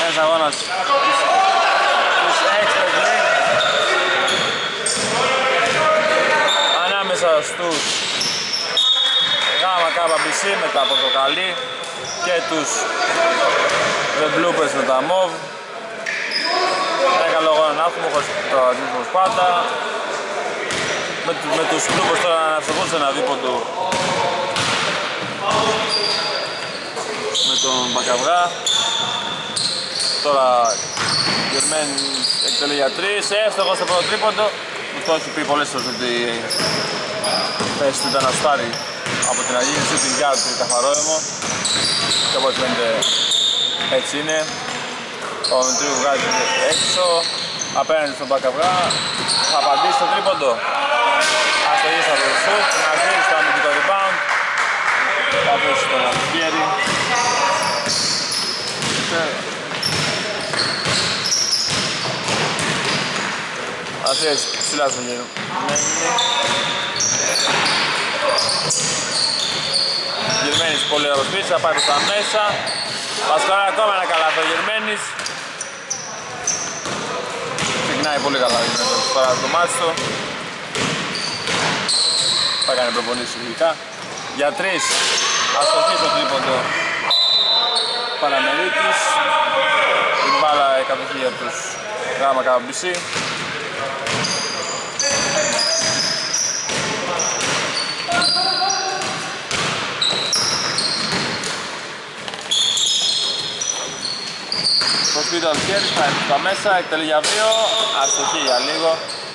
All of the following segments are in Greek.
Ένας αγώνας της Express League ανάμεσα στους Γάμα KBC με τα πορτοκαλί και τους The Bloopers με τα μοβ. Ένα καλό αγώνα να έχουμε χωρίς το αντίθετος πάντα. Με τους Bloopers τώρα να ευτυχούν σε ένα δίποντο με τον Μπακαβγά. Τώρα Γερμένης εκτελεί για 3, εύστοχος στο πρώτο τρίποντο. Το έχει πει πολλές φορές ότι η θέση του ήταν να στάρει από την Αγίνη shooting guard του καθαρόαιμο και όπως φαίνεται έτσι είναι. Ο Μητρίου βγάζει έξω απέναντι στον Μπακαβγά, θα απαντήσει στο τρίποντο. Αστογή στο σουτ, να ζήσει στο αμυντικό rebound, θα πέσει τον Αλφιέρη. Ασίες ψηλά στο Γερμένης πολύ ωραίος πίσω, θα πάει προς τα μέσα. Πασκοράει ακόμα ένα καλάθι ο Γερμένης. Ξεκινάει πολύ καλά τώρα το μάτι του. Θα κάνει προπονήσεις λογικά. Για 3, αστοχή στο τρίποντο Παναμερίτης. Την μπάλα κατοχή για τους Γάμα KBC. Το σπίτι του Αλφιέρης πάει στα μέσα, εκτελεί για 2, αστοχή για λίγο.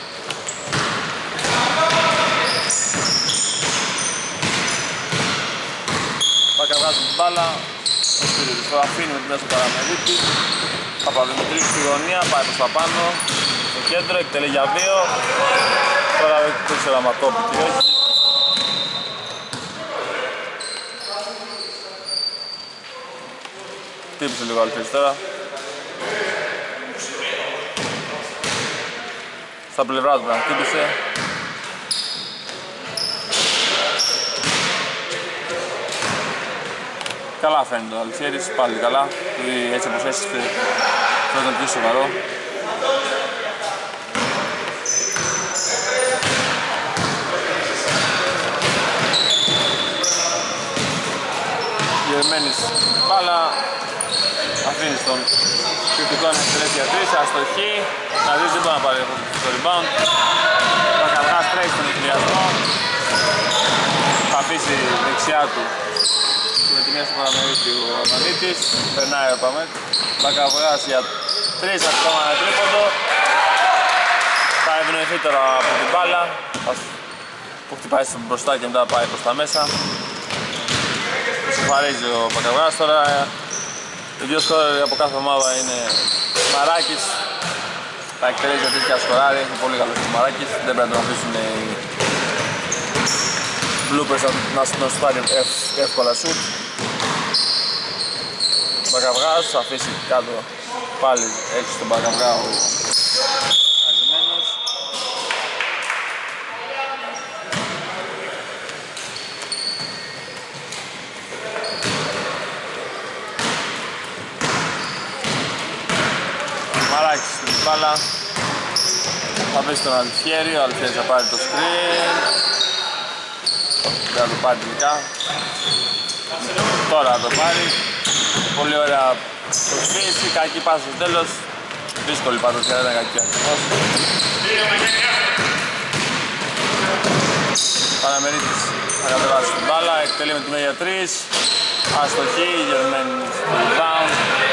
Πακαβγάζει την μπάλα, το σπίτι του το αφήνει με την μέσα του Παραμερίτη. Παπαδημητρίου στη γωνία, πάει προς τα πάνω, στο κέντρο, εκτελεί για 2. Τώρα δεν ξέρω αν το πει τι όχι. Χτύπησε λίγο Αλφιέρης τώρα. Στα πλευρά του να χτύπησε. Καλά φαίνεται ο Αλφιέρης, πάλι καλά. Έτσι όπως έσυστε θα ήταν πιο σοβαρό. Γερμένης μπάλα. Αφήνει στον κριτικό να εκτελέσει για 3, αστοχή. Να δεις δεν μπορεί να πάρει το rebound. Πακαβγάς τρέχει στον εκκλειασμό. Θα αφήσει δεξιά του με τη μία στο Παραμερίτη ο Αμανίτης. Περνάει ο Πακαβγάς για 3 ακόμα ένα τρίποντο. Θα ευνοηθεί τώρα από την μπάλα που χτυπάει μπροστά και μετά πάει προς τα μέσα. Σοφαρίζει ο Πακαβγάς τώρα. Οι δύο σκόρερ από κάθε ομάδα είναι Μαράκης. Θα εκτελέσει για 3 και ασκοράρει, είναι πολύ καλός ο Μαράκης. Δεν πρέπει να τον αφήσουν οι Bloopers να στάρει εύκολα σουτ. Μπακαβγάς θα αφήσει κάτω πάλι έξω στον Μπακαβγά ο Αγημένος. Μαράκης στην μπάλα. Θα πέσει τον Αλφιέρη, ο Αλφιέρης θα πάρει το screen. Δεν θα το πάρει τελικά. Τώρα θα το πάρει. Πολύ ωραία προσφύση, κακή πάσα στο τέλος. Δύσκολη πάντως, δεν ήταν κακή ακριβώς. Παναμερίτης θα κατεβάσει την μπάλα, εκτελεί με τη μέγια 3. Αστοχή, Γερμένης στο rebound.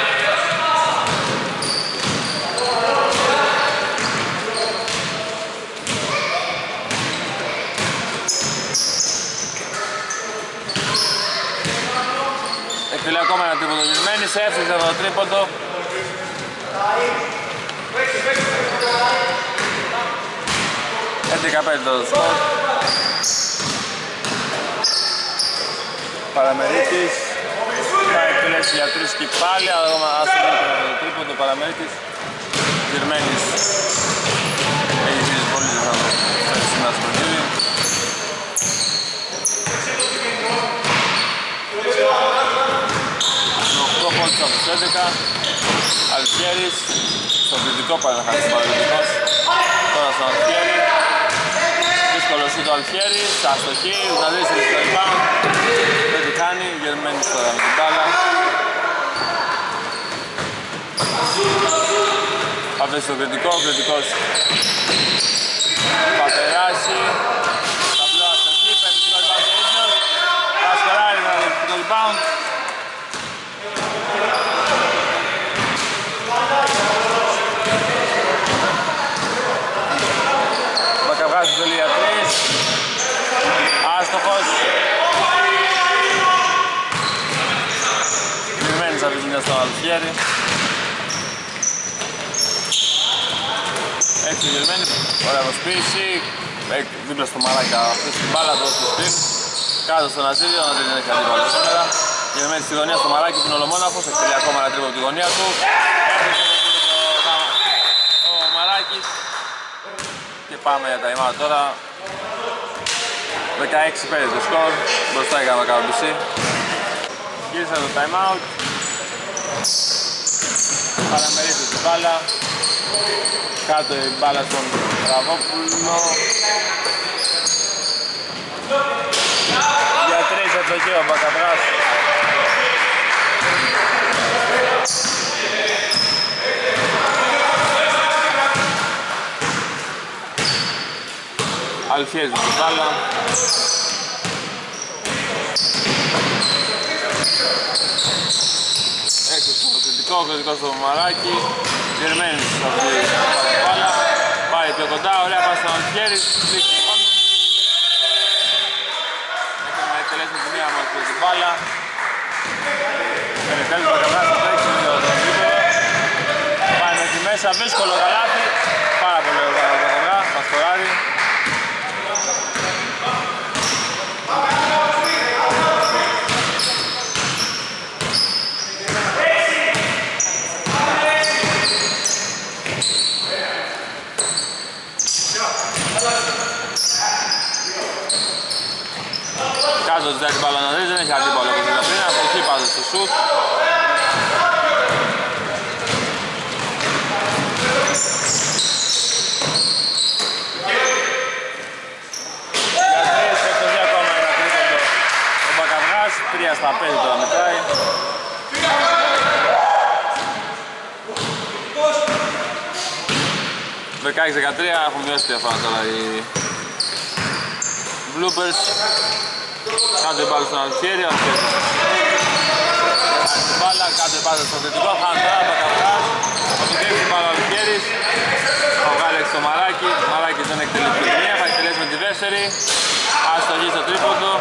Εκτελεί ακόμα ένα τρίποντο Γερμένης, έφτιαξε το τρίποντο. Έτσι 15 το σκορ. Παραμερίτης θα εκτελέσει για 3 και πάλι, αλλά άσχολη το τρίποντο Παραμερίτης. Γερμένης έχει ζήσει πολύ να το φέρει σήμερα στο παιχνίδι. Από τους 11. Αλφιέρης, στο κριτικό πάει να χάσει παραδοτικός. Τώρα στον Αλφιέρη. Δύσκολο σου το Αλφιέρης, αστοχή, να δεις στο rebound. Δεν τη κάνει, Γερμένης τώρα με την μπάλα. Θα βρει στο κριτικό, ο κριτικός θα περάσει. Ταμπλό αστοχή, πέφτει το rebound ο ίδιος. Θα σκοράρει το rebound. Μπακαβγάς του για 3. Άστοχος. Κρυμμένης από τη ζημιά στον Αλφιέρη. Έτσι ο Γερμένης, ωραία προσποίηση. Δίπλα στο μαράκι αυτός την μπάλα του στο σπιν. Κάτω στον Αζίδιο, να δεν έχει αντίπαλο σήμερα. Γερμένης στη γωνία στο μαράκι που είναι ολομόναχος, εκτελεί ακόμα ένα τρίπο από τη γωνία του. Ο Μαράκης. Και πάμε για τα ημάδα τώρα. 16-5 το σκορ. Μπροστά έκανα το KBC. Γύρισα το time out. Παραμερίζει την μπάλα. Κάτω η μπάλα στον Ραβόπουλο. Για 3 εποχή ο Μπακαβράς. Αλφιέζει την μπάλα. Έξω στο κριτικό στο Μαράκι. Γερμένης από την μπάλα. Πάει πιο κοντά, ωραία πάση στον Αλφιέρης. Δείχνει πάνω. Έκανε να εκτελέσει τη μία μας την μπάλα. Τελικά ο Μπακαβράς θα τρέξει το τρίποδο. Πάει μέχρι μέσα, δύσκολο καλάθι. Πάρα πολύ ωραίο ο Μπακαβράς, θα σκοράρει. Κάτω ζητάει την μπάλα να δει, δεν έχει αντίπαλο όπως είδα πριν, από εκεί πάζω στο σουτ. Για 3, εκτός ακόμα ένα τρίποντο ο Μπακαβγάς, 3-5 τώρα μετράει. 16-13 έχουν μειώσει τη διαφορά τώρα οι Bloopers. Κάτω η μπάλα στον Αλφιέρη, Αλφιέρη. Κάνει την μπάλα, κάτω η μπάλα στον κριτικό, χάνει τώρα, Μπακαβγάς. Θα του δείξει την μπάλα ο Αλφιέρης. Θα βγάλει έξω το Μαράκι, ο Μαράκης δεν εκτελεί την μία, θα εκτελέσει με τη δεύτερη. Αστοχή στο τρίποντο.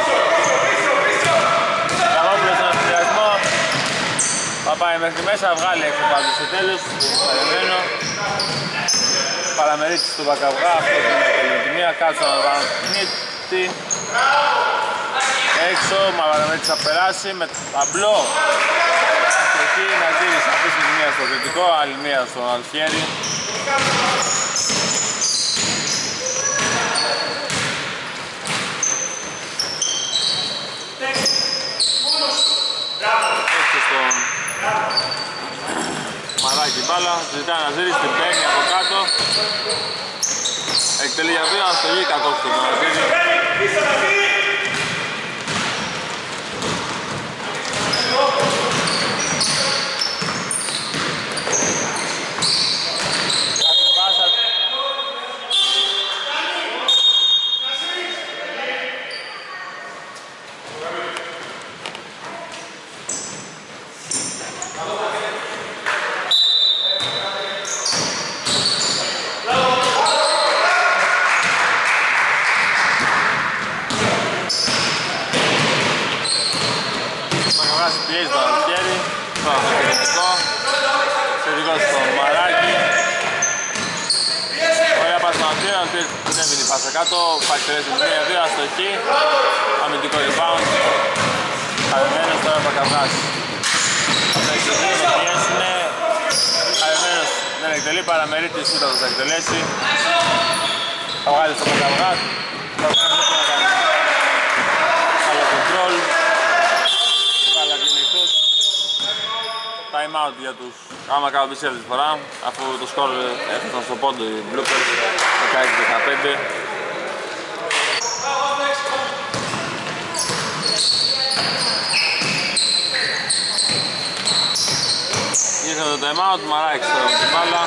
Ραβόπουλος στον ενθουσιασμό. Θα πάει μέχρι μέσα, βγάλει έξω πάλι στο τέλος. Παρεμένω. Παραμερίτης του Μπακαβγά, αυτό είναι εκτελεί τη μία, κάτω στον Αλβανίτη. Έξω, Μαυραμέτης θα περάσει με ταμπλό. Αστοχή, Ναζίρης θα αφήσει τη μία στο κριτικό, άλλη μία στον Αλφιέρη. Έξω στον Μαράκι μπάλα, ζητάει Ναζίρης, την παίρνει από κάτω. Εκτελεί για δύο, αστοχή, κακός στον Ναζίρη. Πιέζει τον Αλφιέρη, τώρα στο κριτικό, κριτικός στο Μαράκι. Ωραία πάση στον Αλφιέρη, ο Αλφιέρης δεν δίνει πάσα κάτω, πάει εκτελέσει με 1-2, αστοχή, αμυντικό rebound. Χαρημένος τώρα ο Μπακαβγάς. Θα εξηγήσει, θα πιέσουνε, χαρημένος δεν εκτελεί, Παραμερίτης ούτε θα εκτελέσει. Θα βγάλει στο Μπακαβγά, θα βγάλει να κάνει άλλο control. Time time out για τους άμα κάνω πισέρ τη φορά, αφού το σκορ έφτασαν στο πόντο οι Bloopers 16-15. Ήρθε το time out, Μαράκης τώρα με την μπάλα.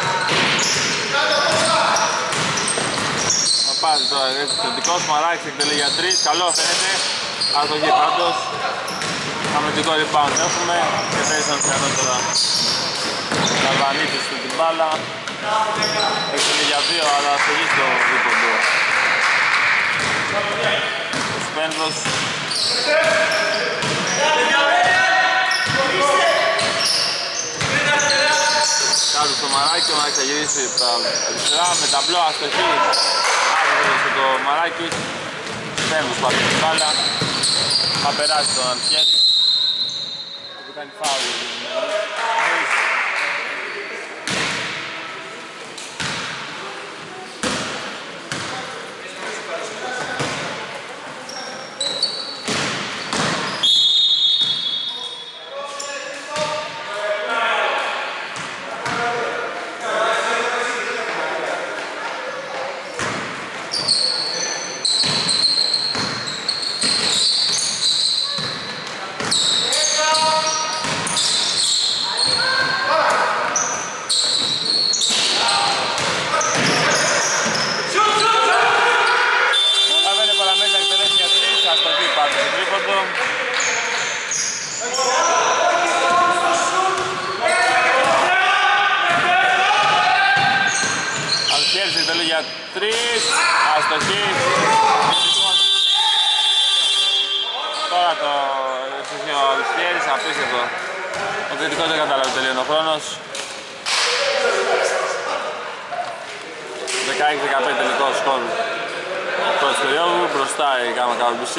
Θα πάρει τώρα επιθετικός, Μαράκης εκτελεί για 3, καλό φαίνεται. Αστοχή πάντως. Αμυντικό rebound έχουμε και πέσαν πιανότερα Καλβανίτης στην μπάλα. Εκτελεί για 2, αλλά αστοχή στο δίποντο. Ο Σπέντρος. Κάτω στο Μαράκι, ο Μαράκης θα γυρίσει τα αριστερά με ταμπλό αστοχή. Άδειξε το Μαράκι. Σπέντρος πάρει την μπάλα. Θα περάσει τον Αλφιέρη. Που κάνει φάουλ. Αστοχή. Τώρα το ευτυχεί ο Αλφιέρης, απίστευτο. Ο κριτικός δεν κατάλαβε τελείωνε ο χρόνος. 16-15 τελικό σκορ πρώτης περίοδου, μπροστά η Γάμα KBC.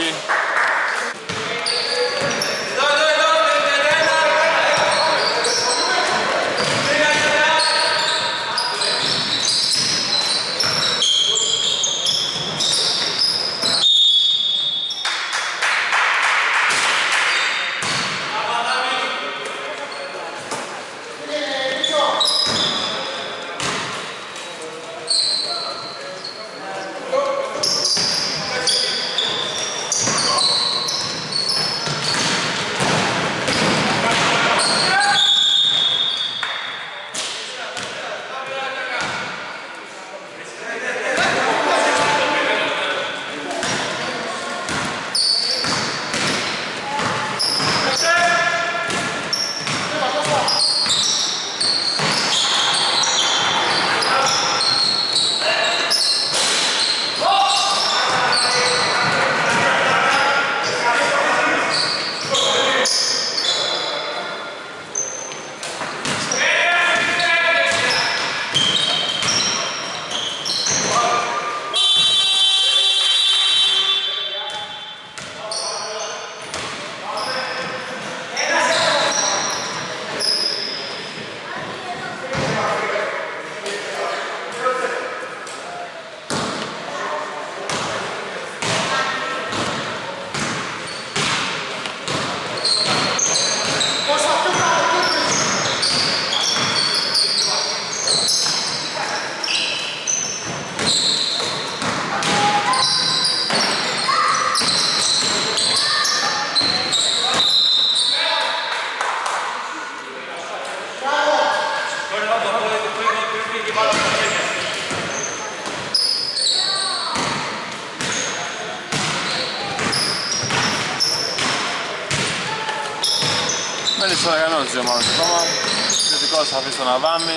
Μένει στο κανόνα της ομάδας ακόμα. Κριτικός θα αφήσει τον Αβάμι.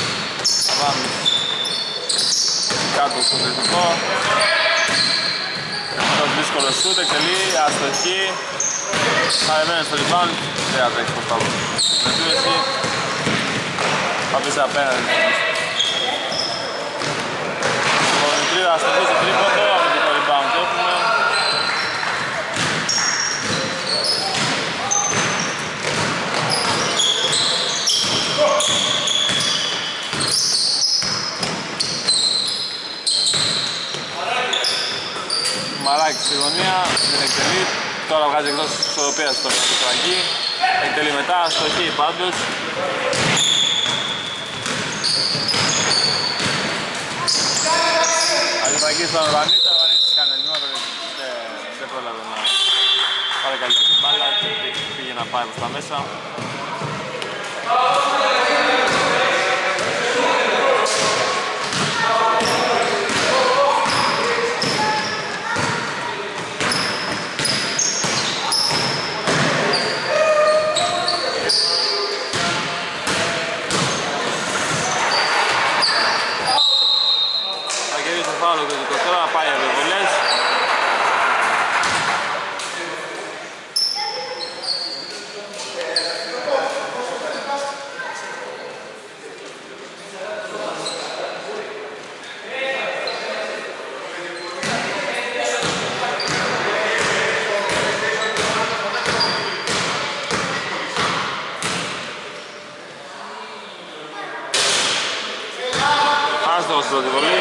Αβάμι κάτω στο κριτικό. Ένας δύσκολος σούτ, εκτελεί, αστοχή. Χαρεμένει στο rebound. Δεν θα τρέξει προς τα βουλευτήρεση. Θα αφήσει απέναντι. Στο Μητρίδα αστοχή στο τρίποντο, από το rebound το έχουμε. Μαράκι στη γωνία, δεν εκτελεί, τώρα βγάζει εκτός της ισορροπίας στο Φραγκή. Εκτελεί μετά, αστοχή πάντως. Αντιπαγή στον Ορβανίτη, ο Ορβανίτης κάνει λιγότερο, δεν πρόλαβε να πάρει καλύτερα την μπάλα και πήγε να πάει προς τα μέσα. Τώρα πάει ευεβολές. Άστοχος πρώτη βολή.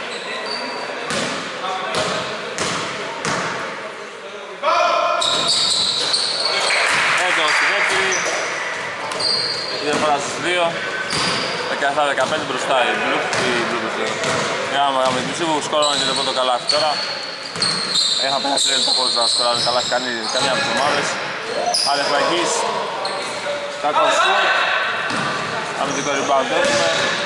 Η διαφορά στους 2, 17-15 μπροστά οι Blues. Για την που σκόρανε και το πρώτο καλάθι τώρα. Είχαν περάσει τρία λεπτά χωρίς να σκοράρουν καλάθι καμία από τις ομάδες. Αλεφραγής, κακό σκορ. Αμυντικό rebound έχουμε.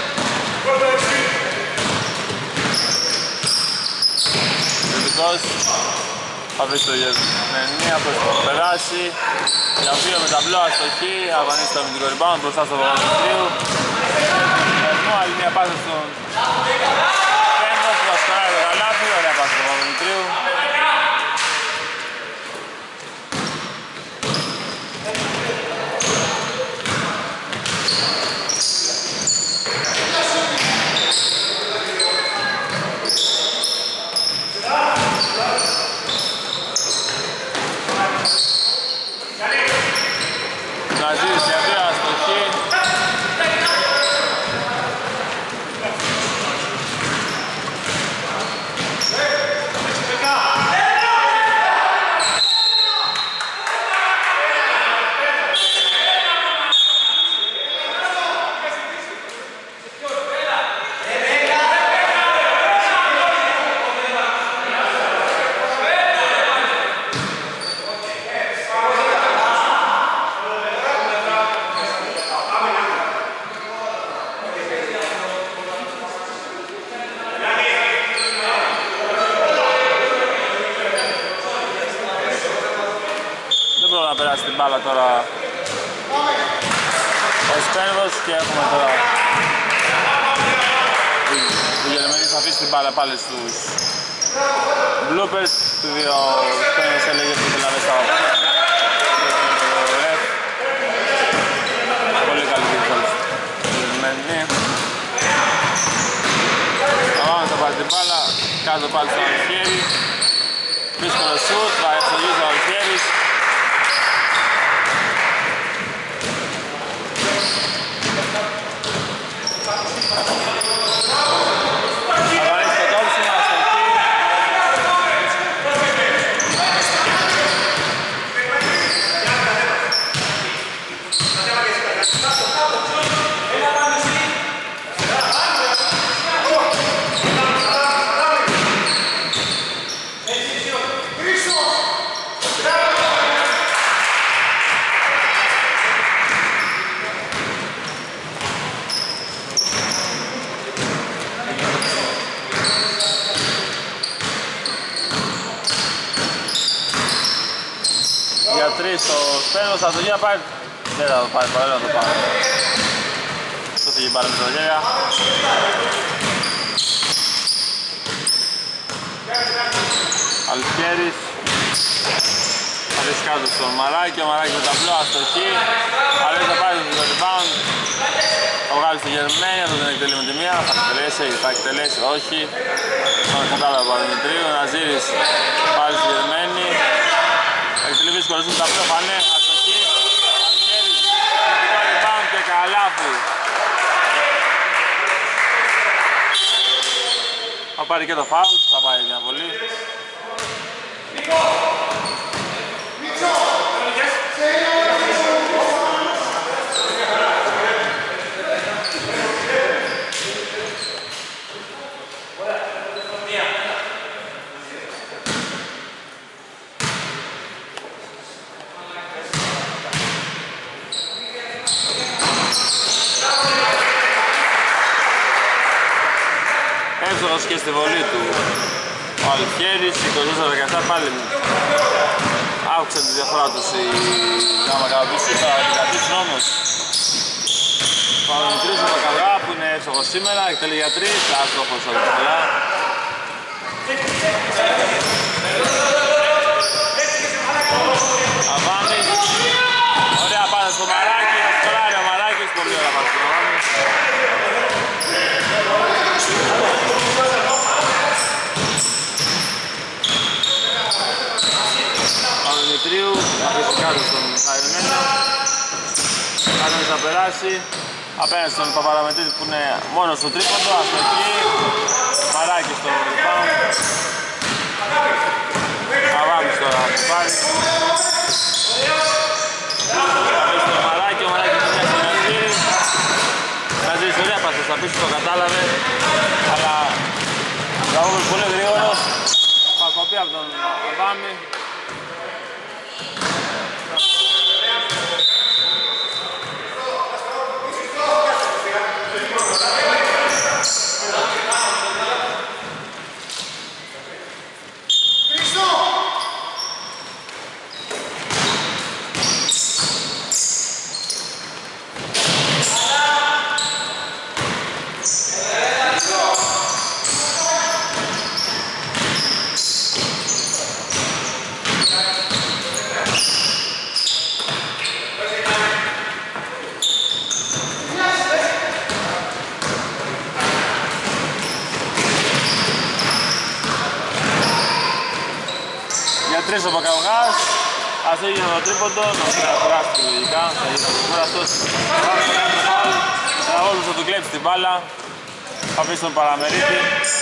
Κριτικός. Θα βρει το Γερμανία, πώς θα περάσει. Για δύο με ταμπλό αστοχή, αγωνίζει το αμυντικό rebound μπροστά στο Παπαδημητρίου. Άλλη μια πάσα στον Πέντος που θα σκοράρει το καλάθι, ωραία πάσα στο Παπαδημητρίου. Στην μπάλα τώρα ο Σπέρβος και έχουμε τώρα οι Γερμανοί θα αφήσει την μπάλα πάλι στους Bloopers. Του δύο Σπέρβος έλεγε ότι ήθελε να δει στα πολύ καλή διεθνώς Γερμανοί. Αμάς θα πάρει την μπάλα κάτω πάλι στο Αλχέρι, δύσκολο σουτ, θα εξογίζει ο Αλχέρις. Στο Σπένος θα το γίνει να πάρει, δεν θα το πάρει, παρέλα να το πάρει. Το φύγει πάλι με τα χέρια. Αλφιέρης. Θα δεις κάτω στον Μαράκη, ο Μαράκης με τα πλώα αστοχή. Αλφιέρης θα πάρει το rebound. Θα βγάλει στη Γερμανία, θα τον εκτελεί με τη μία. Θα εκτελέσει, όχι. Τον κατάλαβε ο Παπαδημητρίου, ο Ναζίρης πάλι στη Γερμανία. Εκτελεί δύσκολος με τα πλώα, φανέ, αστοχή. Αλφιέρης, κριτικό rebound και καλάθι. Θα πάρει και το φάουλ, θα πάει μια βολή. καθώς και στη βολή του. Ο Αλφιέρης, 24-17, πάλι άκουσε τη διαφορά τους η Γάμα Καραμπισή, θα την κρατήσουν όμως. Ο Παπαδημητρίου ο Πακαβρά που είναι εύστοχος σήμερα, εκτελεί για 3, άστοχος όλη τη φορά. Αβάμις, ωραία πάσα στο Μαράκι, θα σκοράρει ο Μαράκης, πολύ ωραία πάσα στο Αβάμις. Παπαδημητρίου, θα πέσει κάτω στον Χαϊονένιο. Κάτω θα περάσει, απέναντι στον Παπαδημητρίου που είναι μόνος στο τρίποντο, αστοχή. Μαράκης στο rebound. Αβάμις τώρα θα πάρει. Θα πέσει το Μαράκι, ο Μαράκης είναι στον Ναζίρη. Ναζίρης ωραία πάσα στα πίσω, το κατάλαβε. Αλλά ο Γαβόπουλος πολύ γρήγορος. Πακοπή από τον Αβάμι. Ο Πακαυγάς, ας έγινε το τρίποντο, θα κουράστηκε λογικά, θα γίνει κουραστός. Θα όλους θα του κλέψει την μπάλα, θα αφήσει τον Παραμερίτη.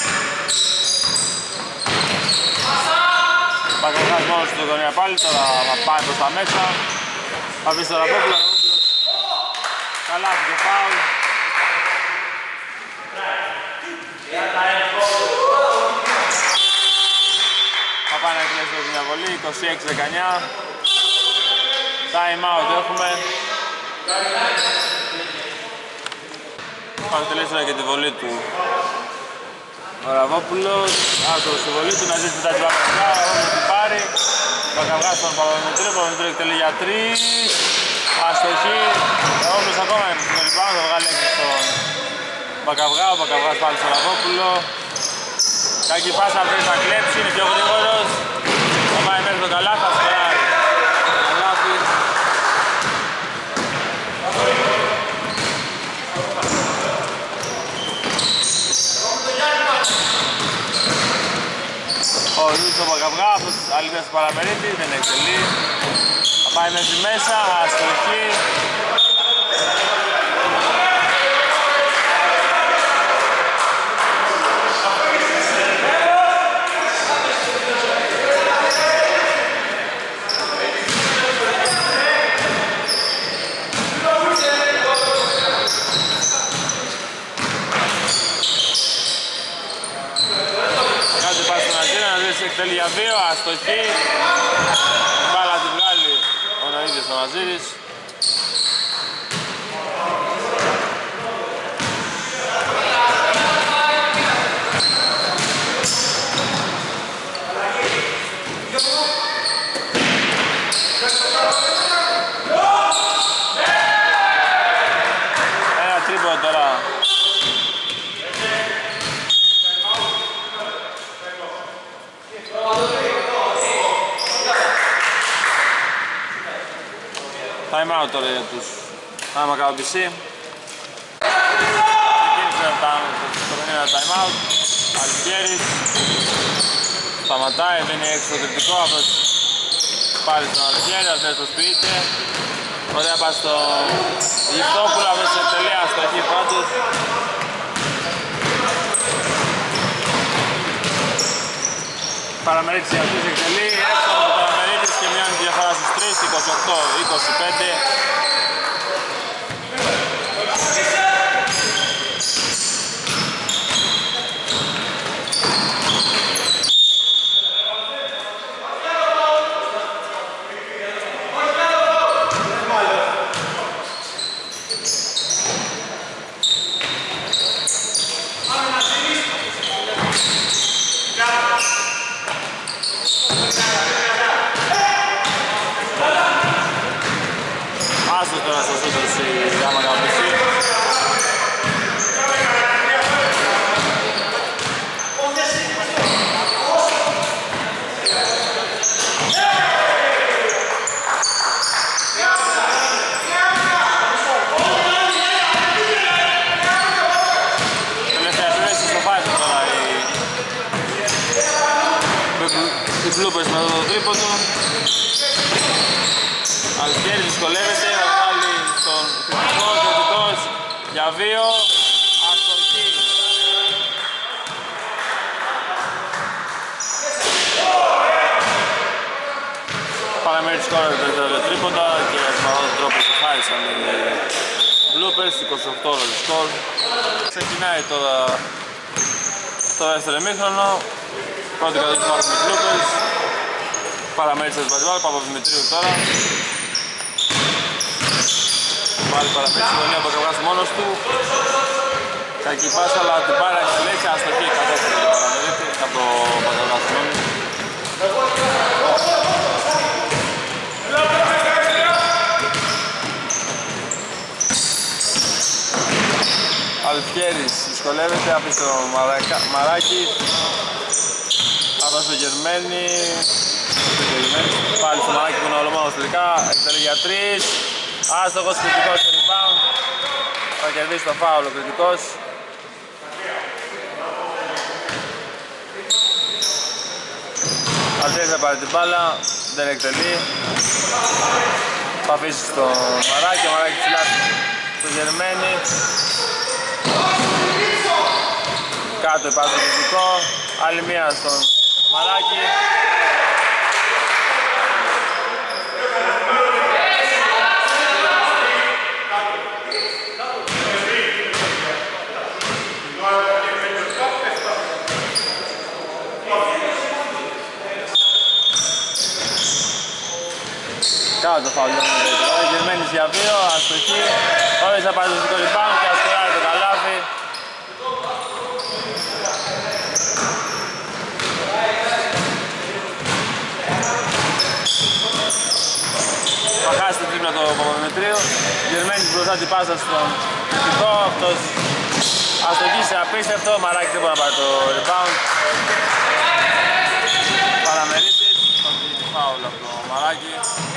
Πακαυγάς μόνος του γωνία πάλι, τώρα θα πάει προς τα μέσα. Θα αφήσει τον Ραπόπουλο, καλά και φάουλ. Θα πάει να κλείσει την διαβολή, 26-19. Time out έχουμε. Θα τελειώσει και τη βολή του ο Ραβόπουλος. Άστος στη βολή του, να ζήσει μετά την Παπαυγά, ο Ραβόπουλος την πάρει. Πακαυγάς στον Παπαδημητρίου, ο Παπαδημητρίου εκτελεί για 3. Αστοχή, ο Ραβόπουλος ακόμα είναι στην rebound, θα βγάλει έξω στον Πακαυγά, ο Πακαυγάς πάλι στον Ραβόπουλο. Κακή πάσα πρέπει να κλέψει, είναι πιο γρήγορος. Θα πάει μέχρι το καλά, θα σκοράρει. Καλάθι. Ο Ρούτς ο Πακαυγά, αυτός άλλη μέσα στο Παραμερίτη, δεν εκτελεί. Θα πάει μέχρι μέσα, αστοχή. Εκτελεί για 2, αστοχή. Μπάλα τη βγάλει ο Νοίδης ο Ναζίρης. Ένα τρίποντο τώρα. Time out τώρα για τους Γάμα Καραμπισή. Ξεκίνησε το παιχνίδι time out. Αλφιέρης σταματάει, δίνει έξω το τριπτικό, αυτός πάλι στον Αλφιέρη, αυτός το σπίτι. Ωραία πάει στο Γυφτόπουλο, αυτός σε τελεία αστοχή πάντως. Παραμερίτης για αυτούς εκτελεί, έξω από το Παραμερίτης και μειώνει τη διαφορά στους 3, 28-25. σωστός τώρα στο σούτος η Γάμα Καπουσί. Οι Bloopers με το τρίποντο. Αλφιέρης δυσκολεύεται να βγάλει στον κριτικό, κριτικός για 2, αστοχή. Παραμένει τη σκόρα το τρίποντα και με αυτόν τον τρόπο ξεχάρισαν οι Bloopers, 28 το σκορ. Ξεκινάει τώρα το δεύτερο ημίχρονο. Πρώτη κατοχή υπάρχουν οι Bloopers. Παραμέρισαν Μπατζιβάλ, Παπαδημητρίου τώρα. Πάλι παραμέρισε τον Νέο Μπακαβγάς μόνος του. Κακή πάσα, αλλά την πάρα στη λέξη αστοχή κατώφερε το παραμερίτη από το Μπακαβγάς μόνος. Αλφιέρης δυσκολεύεται, αφήσει το Μαράκι. Αυτός το Γερμένη. Πάλι στο Μαράκι που είναι ολομόνος τελικά. Εκτελεί για 3. Άστοχος, κριτικός στο rebound. Θα κερδίσει το φάουλ ο κριτικός. Αλφιέρης θα πάρει την μπάλα. Δεν εκτελεί. Θα αφήσει στο Μαράκι. Ο Μαράκι ψηλά στο Γερμένη. Κάτω υπάρχει το κριτικό. Άλλη μία στον Μαράκι. Κάτω το φάουλ. Γερμένης για 2, αστοχή. Όλες θα πάρει το δικό rebound και ασκοράρει το καλάθι. Θα χάσει την τρίπλα το Παπαδημητρίου. Γερμένης μπροστά την πάσα στον κριτικό. Αυτός αστοχήσε απίστευτο. Μαράκι δεν μπορεί να πάρει το rebound. Παραμερίτης. Θα βγει τη φάουλ από το Μαράκι.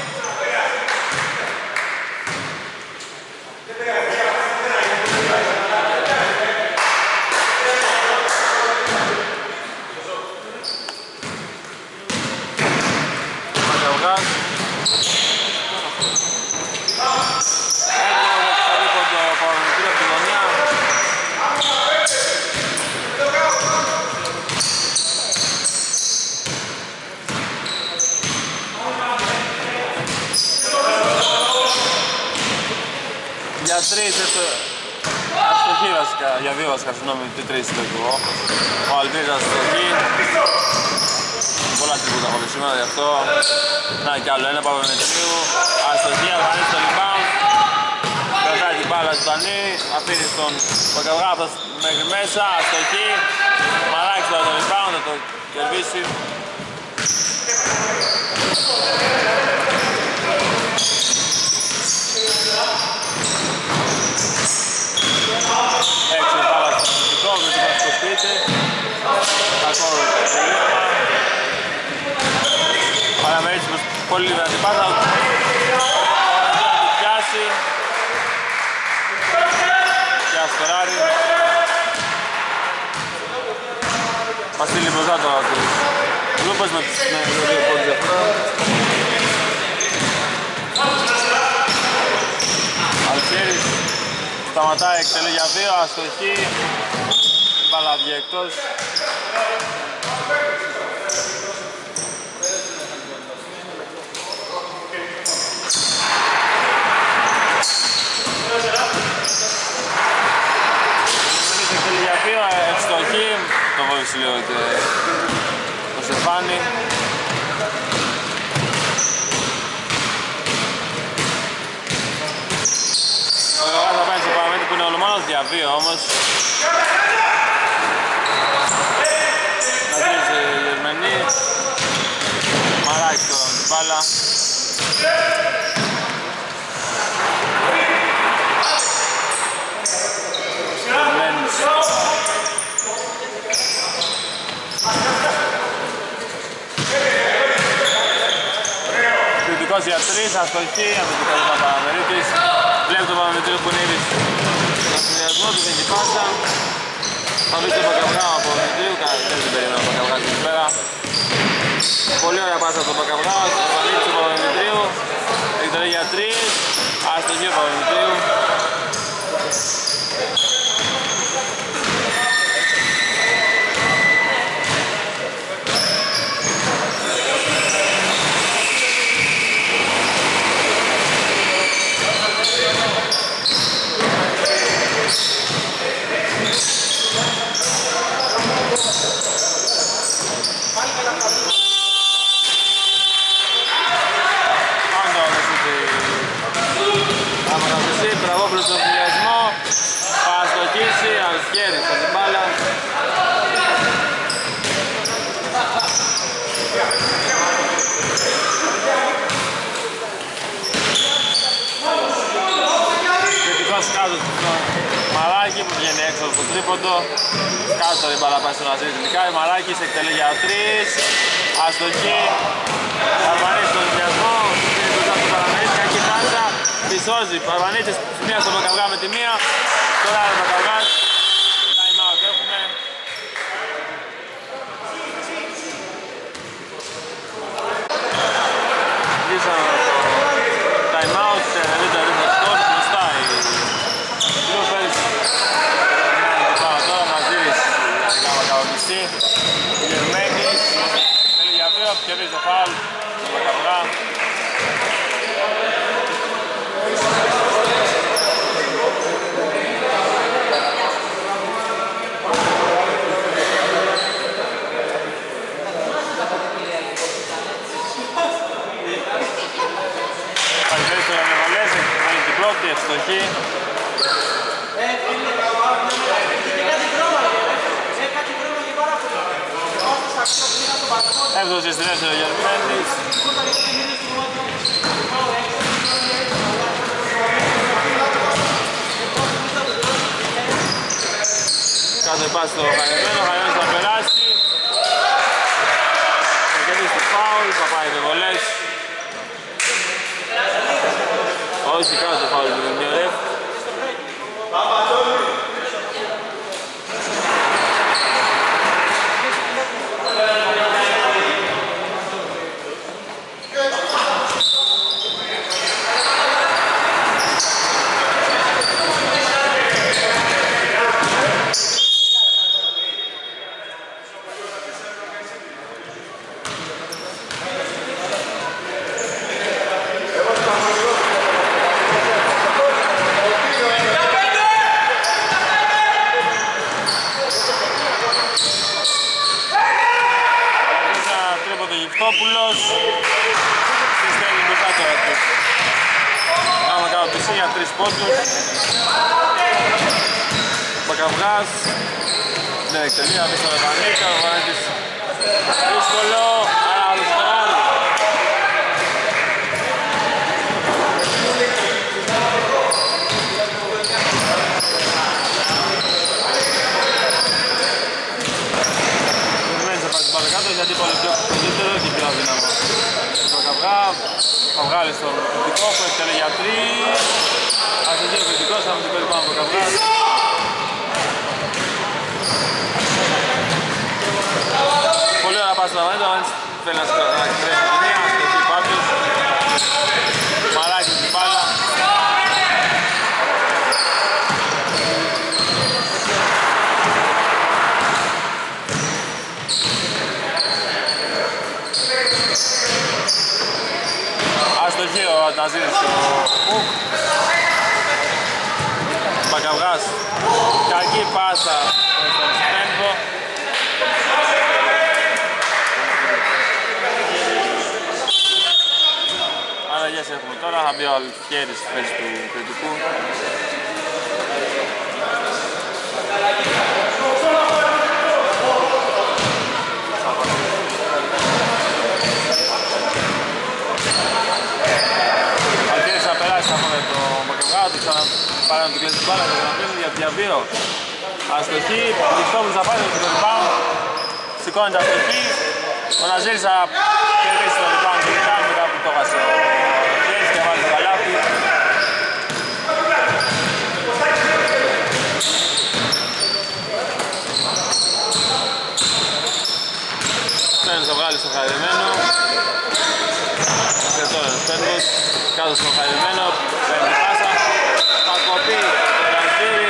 Μακαυγάς. Για 3, αστοχή βασικά, για 2 βασικά, συγγνώμη, 3 το εγώ. Ο Αλβίδας αστοχή. Πολλά τρίποτα από σήμερα γι' αυτό. Να κι άλλο ένα, Παπαδημητρίου. Αστοχή, αργανίζει το rebound. Κρατάει την μπάλα του Τανί, αφήνει στον Πακαυγάφτας μέχρι μέσα, αστοχή. Μαράκι τώρα το rebound, θα το κερδίσει. Έξω η μπάλα στον Νοτικό, βρίσκεται στο σπίτι. Κακό τελείωμα. Παραμερίσει πως πολύ δυνατή πάσα. Θα την πιάσει. Και ασκοράρει. Θα στείλει μπροστά τώρα τους Bloopers με 2 πόντους διαφορά. Αλφιέρης σταματάει, εκτελεί για 2, αστοχή. Η μπάλα βγει εκτός. Εκτελεί για 2, ευστοχή. Το βόλησε λίγο και το Στεφάνι. Ο Γαγάς θα πάει στο παραμέτη που είναι ολομόνος για 2 όμως. Να τρίζει η Γερμανή. Μαράκι τώρα με την μπάλα. Επιθετικός για 3, αστοχή, αμυντικός για Παπαμερίτης. Βλέπει τον Παπαμερίτης που είναι ήδη στον συνδυασμό του, δίνει πάσα. Θα βρει τον Μπακαβγά από τον Δημητρίου, δεν την περίμενα τον Μπακαβγά εκεί πέρα. Πολύ ωραία πάσα από τον Μπακαβγά, ο Παπαμερίτης του Παπαμεριτρίου. Εκτελεί για 3, αστοχή ο Παπαμεριτρίου. Μπραβόπουλος στον συνδυασμό, θα αστοχίσει, Αλφιέρης από την μπάλα. Κριτικός κάτω στο Μαράκη που βγαίνει έξω από το τρίποντο. Κάτω τώρα η μπάλα πάει στον Αζήρη τελικά. Η Μαράκης εκτελεί για 3, αστοχή. Αρβανής στον συνδυασμό, είναι μπροστά στο Παραμερίτης, κακή πάσα. Πισώζει, Παρβανίτης μία στον Μπακαβγά με τη μία. Τώρα ο Μπακαβγάς, time out έχουμε. Λύσαμε το time out, σε 90 ρίπτο σκορ, μπροστά οι Bluefells. Πάμε τώρα, Ναζίρης, για Μπακαβγιστή. Γερμένης, θέλει για 2, κερδίζει το φάουλ στον Μπακαβγά. Πρώτη ευστοχή. Έβδοσε στην δεύτερη ο Γερμανής. Κάθε πάση στο Χαϊμένο, ο Χαϊμένος θα περάσει. Θα κερδίσει το φάουλ, θα πάει με βολές. Όχι κάτω το φάουλ του Μιωρέφ. Γιφτόπουλος και στέλνει μπροστά τώρα του. Άμα κάνω πισή για 3 πόντους. Μπακαβγάς δεν εκτελεί, αφήσει τον Ευανίτη, ο Ευανίτης δύσκολο, άρα άλλο σκοράρει. Γιατί πολύ πιο καλύτερο και πιο αδύναμο. Το Καβγά θα βγάλει στον κριτικό που εκτελεί για 3. Αστοχή ο κριτικός, θα μην πάνω από το Καβγά. Πολύ ωραία πάση στο Βανίτα, ο θέλει να εκτρέψει τη μία, αστοχή πάντως. Μαράκι την μπάλα. Αστοχή ο Ναζίρης στο Κουκ. Μπακαβγάς, κακή πάσα στον Σπέντο. Αλλαγές έχουμε τώρα, θα μπει ο Αλφιέρης στη θέση του κριτικού. Αλφιέρης θα περάσει από τον Μπακαβγά, του ξαναπάρει να του κλέσει την μπάλα και να κλείσει για 2. Αστοχή, Χριστόφουλος θα πάρει το rebound, σηκώνει τα αστοχή. Ο Ναζίρης θα κερδίσει το rebound τελικά μετά που το χασε Σπέρνους, κάτω στον Χαριμένο, παίρνει πάσα, Πακοπή, Ραντζήρη.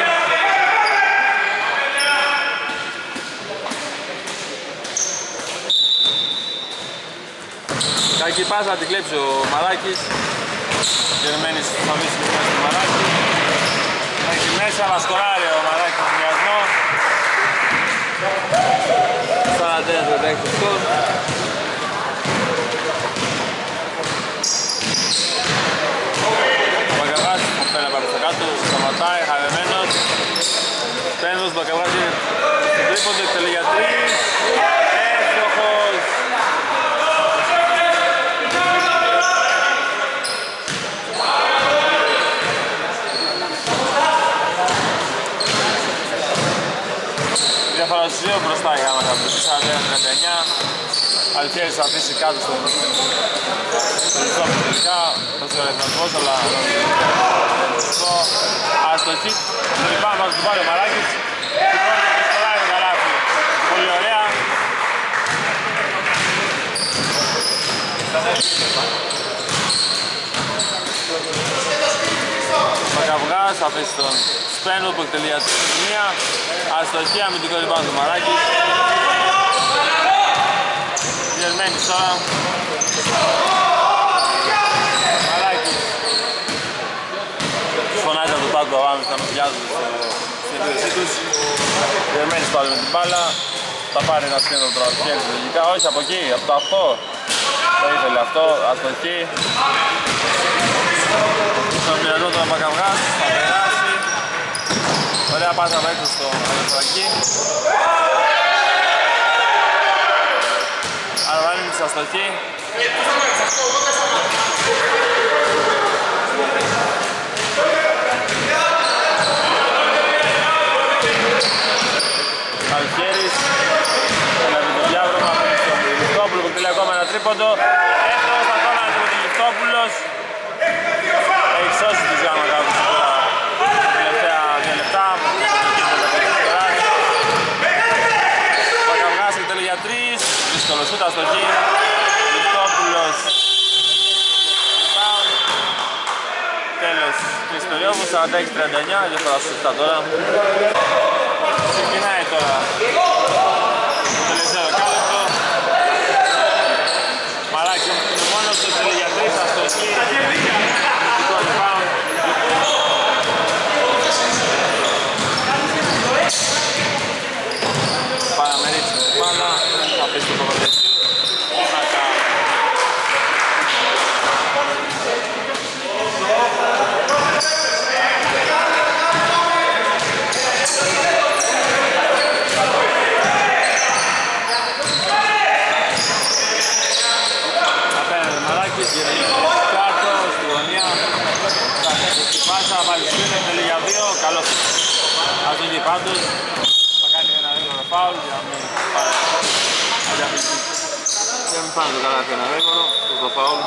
Κακή πάσα, να την κλέψει ο Μαράκης. Γερμένης θα βρίσκει μέσα στο Μαράκη. Έχει μέσα, αλλά σκοράρει ο Μαράκης στον μοιασμό. 41-36 σκορ. Μπακαβάς πέρα πάρει στο κάτω, σταματάει, χαρεμένος. Σπέρνος, Μπακαβάς είναι στο τρίποντο, εκτελεί για 3. Εύστοχος. Διαφορά στους δύο μπροστά η Γάμα Καπτούση, 41-39. Αλφιέρης θα αφήσει κάτω στο Χριστόφου τελικά. Τόσο ρεθνασμός, αλλά αυτό αστοχή. Στο λιπάνω θα του πάρει ο Μαράκης. Την πρώτη και σκοράρει το καλάθι. Πολύ ωραία. Μακαυγάς θα αφήσει τον Σπένο που εκτελεί για 3. Αστοχή, αμυντικό λιπάνω του Μαράκης. Γερμένης τώρα. Μαράκης. Φωνάζει από τον Πάκο άμεσα να πιάζουν στην επίδεσή τους. Γερμένης πάλι με την μπάλα. Θα πάρει ένα σκέντρο τώρα, πιέζει λογικά. Όχι, από εκεί, από το αυτό. Το ήθελε αυτό, αστοχή. Στον πειρασμό του Μακαυγάς, θα περάσει. Ωραία πάσα από έξω στο Αλεφρακή. Αρβάνινης αστοχή. Αλφιέρης. Έλαβε το διάβρωμα από τον Λιχτόπουλο που θέλει ακόμα ένα τρίποντο. Εύκολος ακόμα ένα τρίποντο Λιχτόπουλος. Έχει σώσει τους Γάμα Καπτούση τώρα τελευταία 2 λεπτά. Μακαυγάς εκτελεί για 3. Δύσκολο σούτ, αστοχή. Λιχτόπουλος. Τέλος της περίοδου, 46-39, διαφορά στους 7 τώρα. Ξεκινάει τώρα το τελευταίο δεκάλεπτο. Μαράκης είναι μόνος του, εκτελεί για 3, αστοχή. Μυστικό rebound. Παραμερίτσι με την μπάλα, θα πέσει το Παπαδεσίου. Μόνακα. Απέναντι Μαράκης, γυρίζει κάτω, στη γωνία. Στη πάσα, βάλει σκήνο, θέλει για 2, καλώς. Ας δει πάντως. Θα κάνει ένα γρήγορο φάουλ για να μην πάρει. Για να μην πάνε το καλάθι ένα γρήγορο, το φάουλ.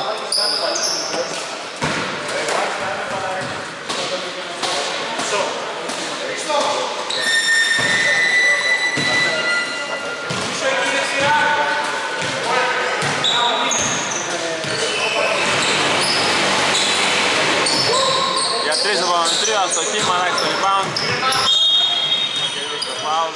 Για 3 το παραμετρίο, αστοχή, Μαράκης στο rebound. Θα κερδίσει το φάουλ.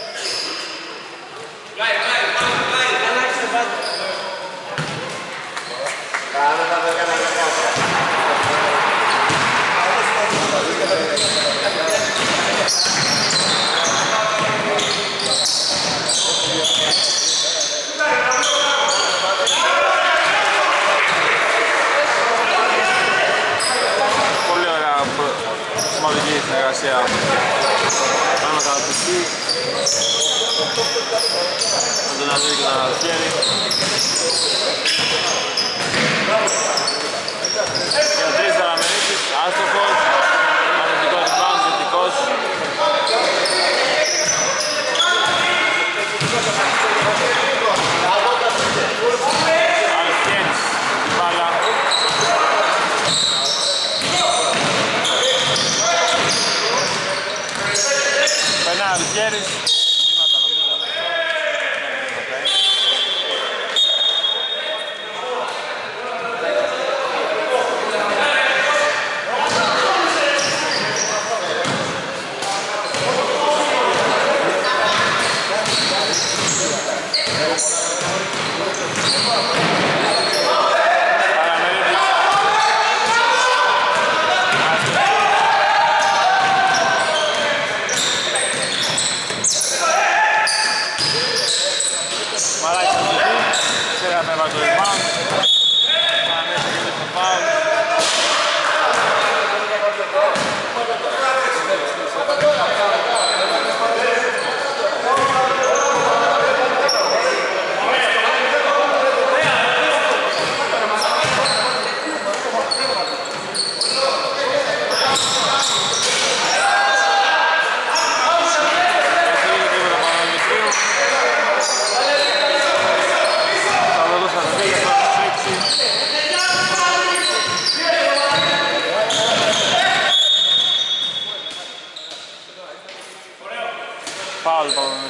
Πολύ ωραία σημαντική συνεργασία Γάμα Καπτούση με τον Αντρίκη και τον Αλφιέρη. Για 3 Δαραμερίτσης, άστοχος, αρνητικό rebound, θετικός. Αλφιέρης, την μπάλα. Περνάει Αλφιέρης. Βήματα νομίζω είναι αυτό.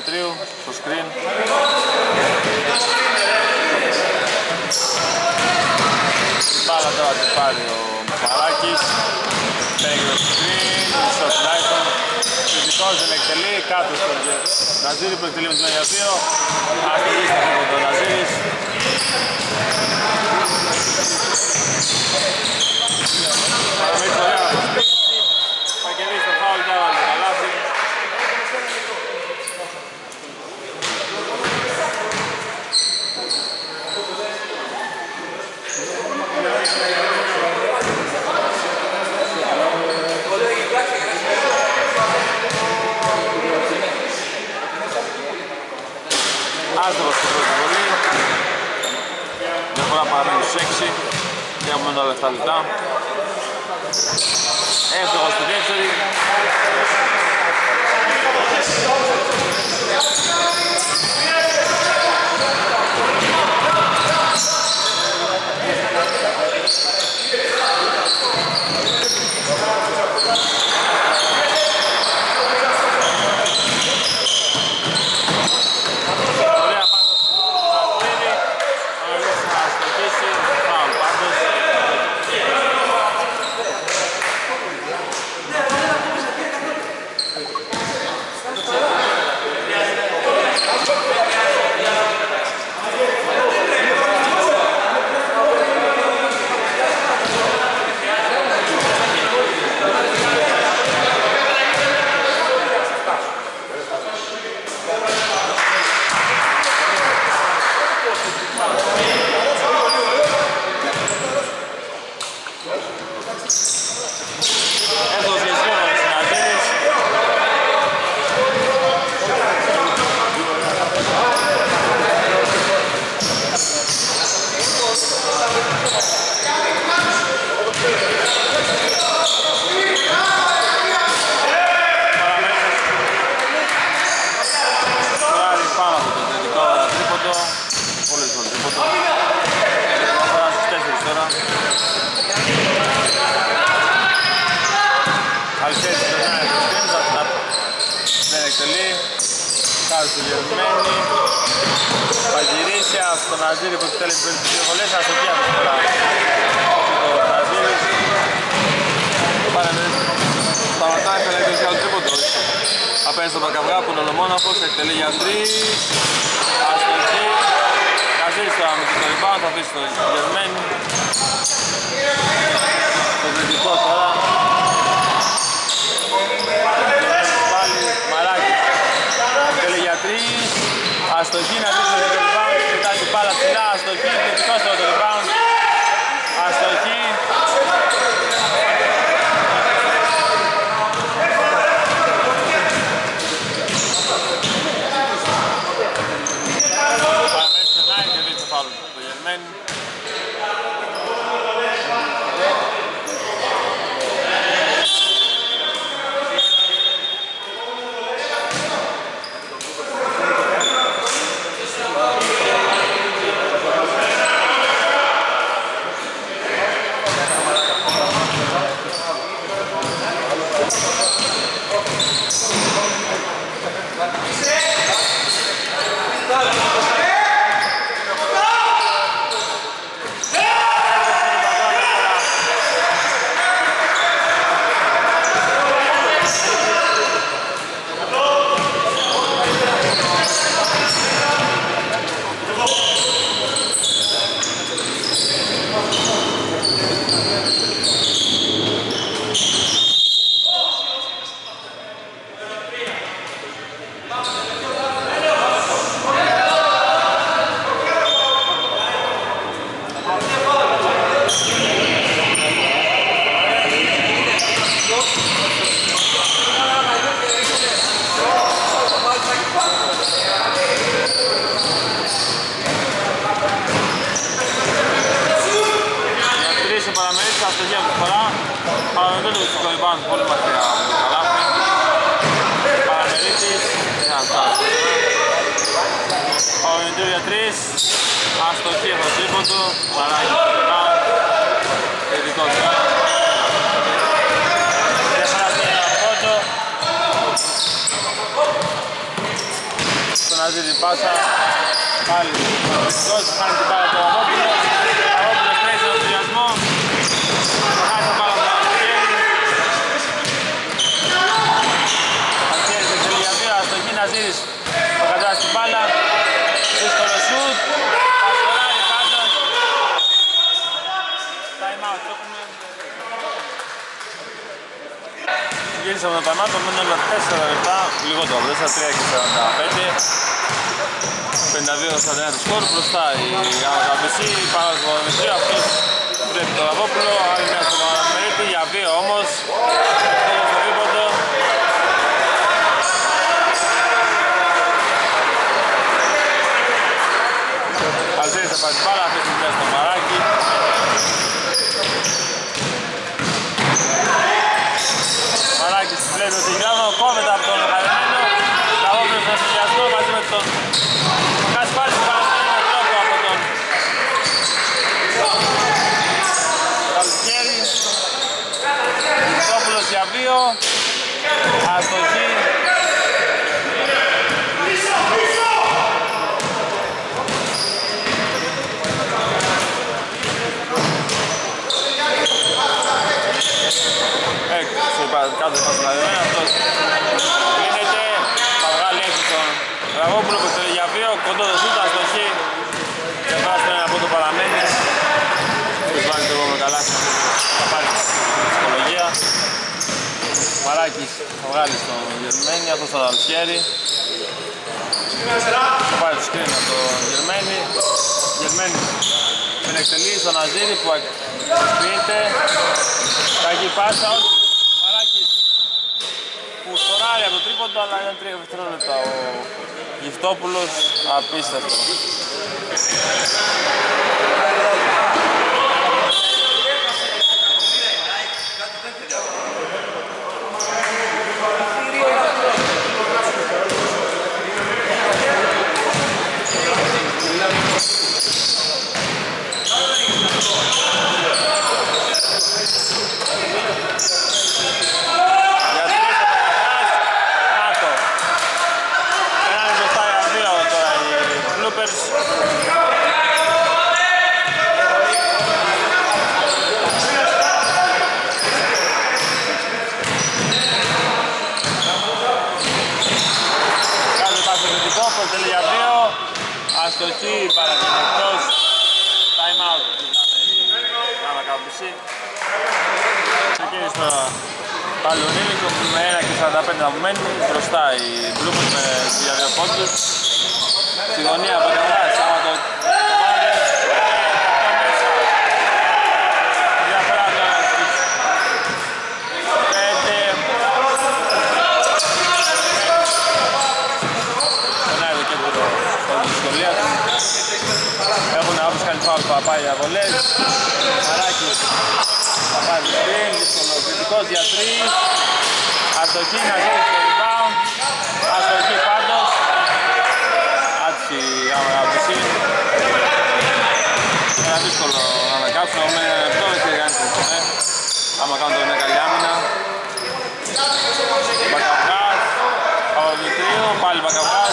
Δημητρίου στο screen. Την μπάλα τώρα την πάρει ο Μαράκης. Παίρνει το screen, στο Τράιτον. Φυσικός δεν εκτελεί, κάτω στον Ναζίρη που εκτελεί με την για 2. Αστολίστηκε από τον Ναζίρης. Παραμείνει ωραία να προσπίσει. Θα κερδίσει το φάουλ και έβαλε το καλάθι. Άστοχος στο πρώτο βολή. Διαφορά παραμένει στους 6 και έχουμε τα λεφτά λεπτά. Εύστοχος στη δεύτερη. Θα γυρίσει από τον Ναζίρη που εκτέλεσε τις δύο βολές, αστοχή αυτή τη φορά. Ο Ναζίρης σταματάει, θα λέγεται άλλο τρίποντο. Απέναντι στον Μπακαβγά που είναι ολομόναχος, εκτελεί για 3. Αστοχή. Ναζίρης τώρα με το rebound, θα αφήσει το Γερμένη. Το δυτικό τώρα. Πάλι Μαράκης. Εκτελεί για 3. Αστοχή, να δείξει το rebound, κοιτάει την μπάλα ψηλά, αστοχή, θετικός το rebound, αστοχή. Παραμέτρησε περνάει και δείξει το φάουλ το Γερμένη. Πολύ μακριά από το καλάθι. Παραμερίτης, δεν θα φτάσει. Παπαμετρίου για 3. Αστοχή από το τρίποντο. Μαράκι το rebound. Ειδικό τώρα. Διαφορά στην ένα πόντο. Ναζίδη πάσα. Πάλι ο χάνει την μπάλα του Αβόπουλο. Αβόπουλος τρέχει στον ενθουσιασμό. Χάνει την μπάλα του Αλκιέρη. Αλκιέρης εκτελεί για 2, αστοχή Ναζίδης. Το κατράσει την μπάλα. Δύσκολο σουτ. Πασχοράρει πάντως. Time out έχουμε. Γύρισαμε το time out, μένουμε 4 λεπτά, λιγότερο, 4-3 και 45. 52-49 το σκορ, μπροστά η Γαμακαμπησή, πάνω στο Δημητρίου, αυτός βλέπει τον Αβόπουλο, άλλη μια στο Μαραμερίτη, για 2 όμως, αυτό στο δίποντο. Αλτζέρης θα πάει την μπάλα, αυτή τη μια στο Μαράκι. Μαράκης βλέπει ότι γράμμα κόβεται από τον Χαρεμένο. Αβόπουλος στον ενθουσιασμό μαζί με τον Κασπάρη που παρασμένει με τρόπο από τον Καλκέρη. Μητσόπουλος για 2. Αστοχή. Κάτω θα συναντημένο αυτός λύνεται, θα βγάλει έξω τον Ραγόπουλο που εκτελεί για 2, κοντό το σούτα, αστοχή και βάζει ένα από το παραμένει τους βάλει το με καλά, θα πάρει την ψυχολογία. Μαράκης θα βγάλει στον Γερμένη, αυτός τον Αλσιέρη θα πάρει το screen από τον Γερμένη. Γερμένης την εκτελεί στον Αζίδη που ακριείται, κακή πάσα, που σκοράρει από το τρίποντο, αλλά είναι 3 δευτερόλεπτα ο Γυφτόπουλος, απίστευτο. Αστοχή, παρακινητός, time out ήταν η Γαμακαμπησή. Ξεκίνησε τώρα πάλι ο Νίλικο με 1 και 45 να μένει, μπροστά η Μπλουμος με 2 πόντους. Στη γωνία από την βράση, άμα το βάλει, αυτό μέσα. Διαφορά τώρα στις 5. Περνάει το κέντρο στην δυσκολία του. Έχουν άποψη κάνει φάουλ που θα πάει για βολές. Μαράκης θα πάει το screen, δύσκολο κριτικός για 3. Αστοχή να γίνει στο rebound. Αστοχή πάντως. Άτυχη άμα απουσή. Ένα δύσκολο να ανακάψουν, με 7 δεν κάνει την άμα κάνουν το μια καλή άμυνα. Μπακαυγάς, Παπαδημητρίου, πάλι Μπακαυγάς.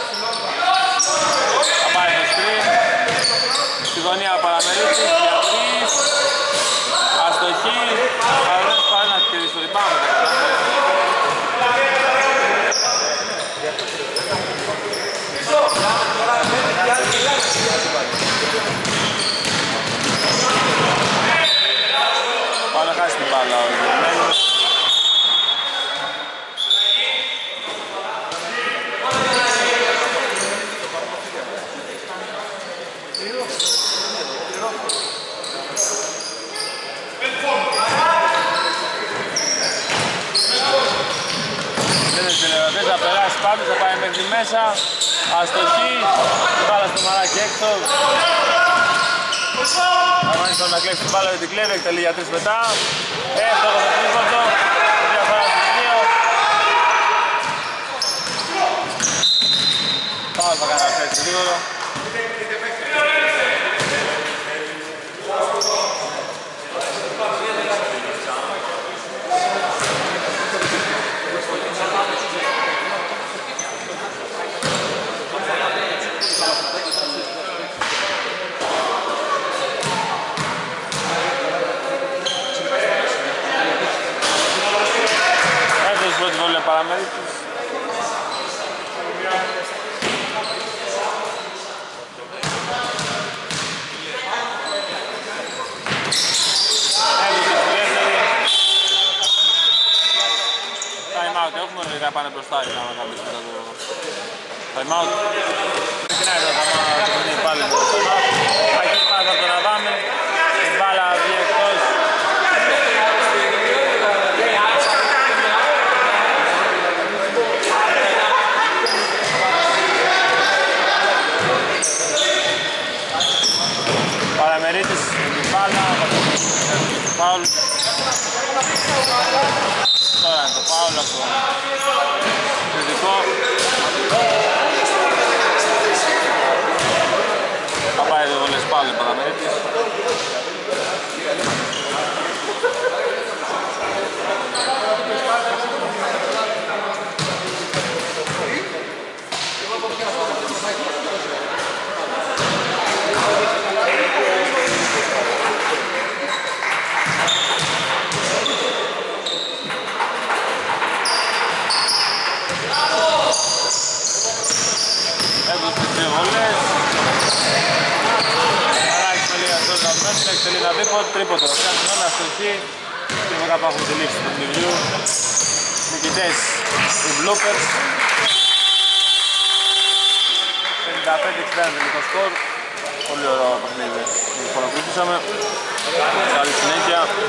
Θα πάει το screen. Στη γωνία Παραμερίτης, για 3. Αστοχή, αλλά δεν πάει να κερδίσει το rebound. Πάει να χάσει την μπάλα ο Γερμένος. Θα περάσει πάντως, θα πάει μέχρι μέσα. Αστοχή, την μπάλα στο Μαράκι έξω. Αρμάνιστον να κλέψει την μπάλα, δεν την κλέβει, εκτελεί για 3 μετά. Εύστοχο το τρίποντο, διαφορά στους 2. Πάω θα καταφέρει γρήγορο. Παραμερίτης. Time out, έχουμε λίγα πάνε μπροστά για να κάνουμε μετά το time out. Ξεκινάει το παιχνίδι πάλι το time out. Εκεί πάσα από τον Αδάμι, η μπάλα βγει εκτός. Παραμερίτης με την μπάλα, θα το φάουλ. Τώρα είναι το φάουλ από το κριτικό. Θα πάει το βολές πάλι ο Παραμερίτης. Εκτελεί ένα τρίποντο, φτιάχνουν όλα στο εκεί και μετά υπάρχουν τη λήξη του παιχνιδιού. Νικητές οι Bloopers. 55-61 τελικό σκορ. Πολύ ωραίο παιχνίδι που παρακολουθήσαμε. Καλή συνέχεια.